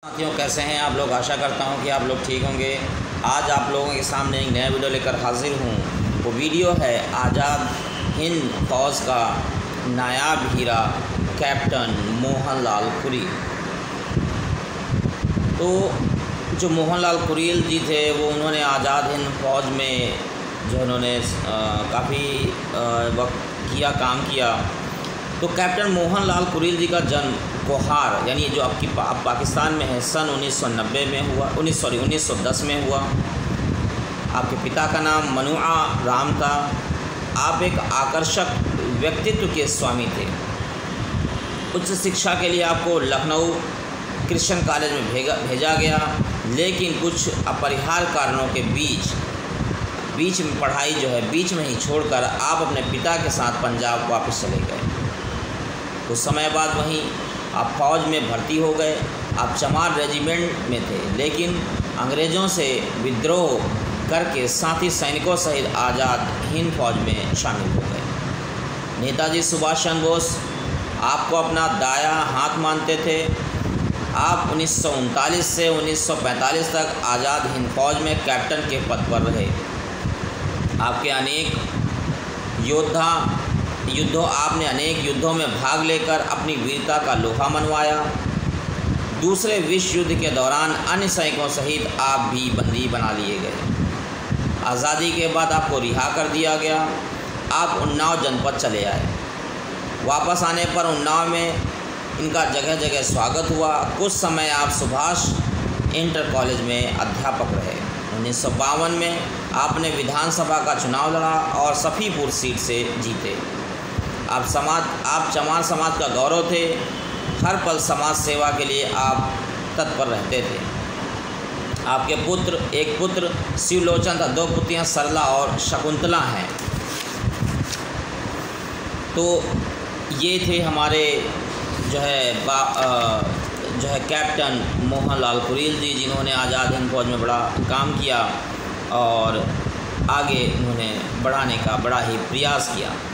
साथियों, कैसे हैं आप लोग। आशा करता हूं कि आप लोग ठीक होंगे। आज आप लोगों के सामने एक नया वीडियो लेकर हाजिर हूं। वो वीडियो है आज़ाद हिंद फौज का नायाब हीरा कैप्टन मोहनलाल कुरील। तो जो मोहनलाल कुरील जी थे वो उन्होंने आज़ाद हिंद फौज में जो उन्होंने काफ़ी वक्त काम किया। तो कैप्टन मोहनलाल कुरील जी का जन्म कोहार यानी जो अब पाकिस्तान में है सन 1990 में हुआ 1910 में हुआ। आपके पिता का नाम मनुआ राम था। आप एक आकर्षक व्यक्तित्व के स्वामी थे। उच्च शिक्षा के लिए आपको लखनऊ क्रिश्चियन कॉलेज में भेजा गया, लेकिन कुछ अपरिहार्य कारणों के बीच में पढ़ाई जो है बीच में ही छोड़कर आप अपने पिता के साथ पंजाब वापस चले गए। कुछ समय बाद वहीं आप फौज में भर्ती हो गए। आप चमार रेजिमेंट में थे, लेकिन अंग्रेज़ों से विद्रोह करके साथी सैनिकों सहित आज़ाद हिंद फौज में शामिल हो गए। नेताजी सुभाष चंद्र बोस आपको अपना दाया हाथ मानते थे। आप 1939 से 1945 तक आज़ाद हिंद फौज में कैप्टन के पद पर रहे। आपने अनेक युद्धों में भाग लेकर अपनी वीरता का लोहा मनवाया। दूसरे विश्व युद्ध के दौरान अन्य सैनिकों सहित आप भी बंदी बना लिए गए। आज़ादी के बाद आपको रिहा कर दिया गया। आप उन्नाव जनपद चले आए। वापस आने पर उन्नाव में इनका जगह जगह स्वागत हुआ। कुछ समय आप सुभाष इंटर कॉलेज में अध्यापक रहे। 1952 में आपने विधानसभा का चुनाव लड़ा और सफ़ीपुर सीट से जीते। आप चमार समाज का गौरव थे। हर पल समाज सेवा के लिए आप तत्पर रहते थे। आपके एक पुत्र शिवलोचन था, 2 पुत्रियां सरला और शकुंतला हैं। तो ये थे हमारे जो है कैप्टन मोहनलाल कुरील जी, जिन्होंने आज़ाद हिंद फौज में बड़ा काम किया और आगे उन्होंने बढ़ाने का बड़ा ही प्रयास किया।